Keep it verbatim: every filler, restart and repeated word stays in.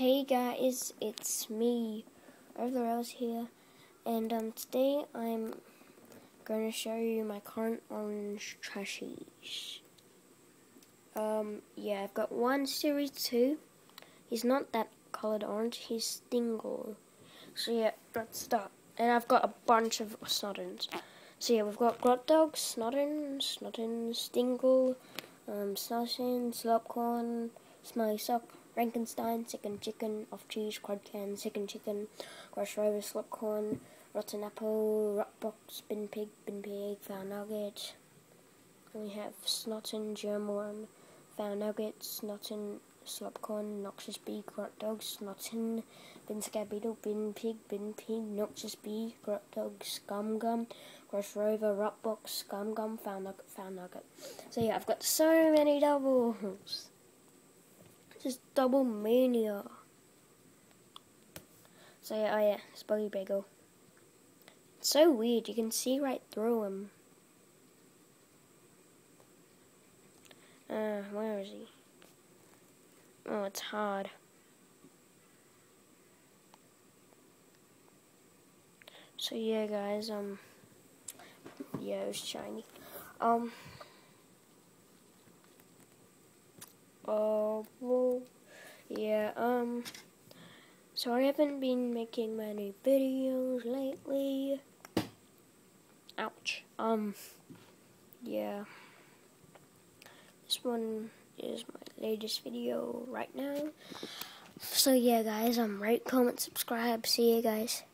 Hey guys, it's me, Overalls here, and um, today I'm going to show you my current orange trashies. Um, yeah, I've got one Series two. He's not that coloured orange, he's Stingle. So yeah, let's start. And I've got a bunch of Snottons. So yeah, we've got Grot Dog, Snotton, Snotton, Stingle, um, Snotton, Slopcorn, Smelly Sock, Frankenstein, Second Chicken, Off Cheese, Crudcan, Second Chicken, Crush Rover, Slopcorn, Rotten Apple, Rockbox, Bin Pig, Bin Pig, Foul Nugget. And we have Snotton, Germworm, Foul Nugget, Snotton, Slopcorn, Noxious Bee, Grot Dog, Snotton, Bin Scabeetle, Bin Pig, Bin Pig, Noxious Bee, Grot Dog, Scum Gum, Crush Rover, Rockbox, Scum Gum, Foul Nugget, Foul Nugget. So yeah, I've got so many doubles. This is double mania. So yeah, oh yeah, it's Buggy Bagel. It's so weird, you can see right through him. Uh, where is he? Oh, it's hard. So yeah, guys, um, yeah, it was shiny. Um, oh, well, yeah, um, so I haven't been making many videos lately. Ouch. Um, yeah, this one is my latest video right now. So yeah, guys, um, rate, comment, subscribe. See you guys.